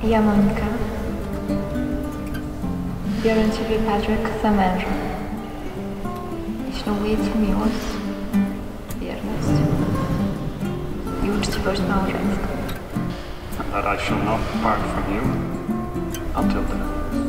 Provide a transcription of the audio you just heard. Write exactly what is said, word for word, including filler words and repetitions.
Ja, Monika, biorę Ciebie, Patryk, za męża i ślubuję Ci miłość, wierność i uczciwość małżeńską. And that I shall not depart from you until death.